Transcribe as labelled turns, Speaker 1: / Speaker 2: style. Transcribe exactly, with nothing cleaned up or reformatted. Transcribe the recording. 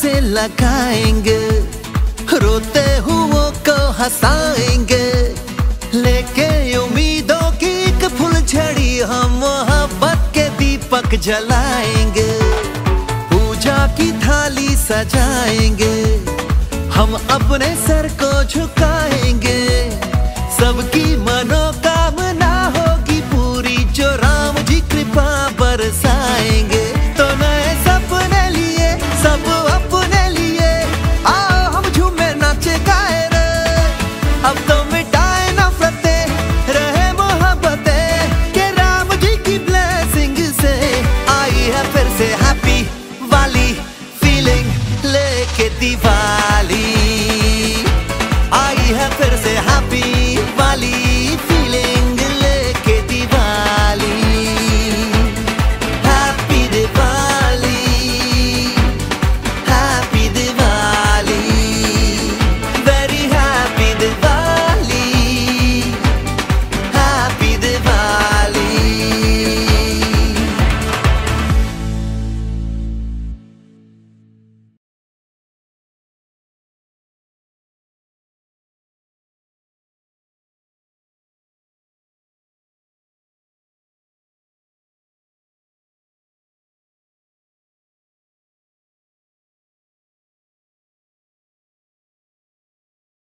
Speaker 1: से लगाएंगे, रोते हुओं को हंसाएंगे, लेके उम्मीदों की एक फुलझड़ी हम मोहब्बत के दीपक जलाएंगे। पूजा की थाली सजाएंगे, हम अपने सर को झुकाएंगे, सबकी